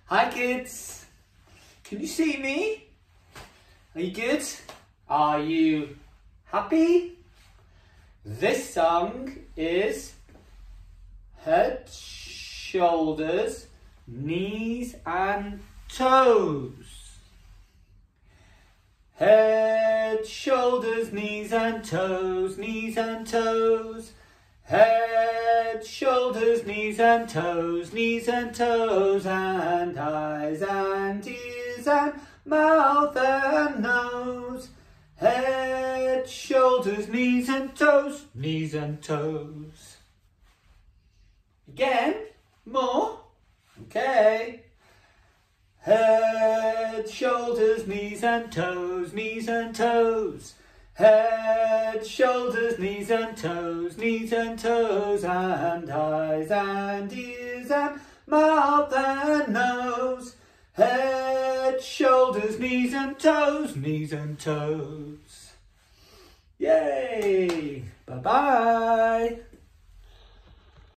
Hi kids, can you see me? Are you good? Are you happy? This song is head, shoulders, knees and toes. Head, shoulders, knees and toes, knees and toes. Head, shoulders, knees and toes, and eyes and ears and mouth and nose. Head, shoulders, knees and toes, knees and toes. Again, more. Okay. Head, shoulders, knees and toes, Head, shoulders, knees and toes, and eyes and ears and mouth and nose. Head, shoulders, knees and toes. Yay! Bye-bye.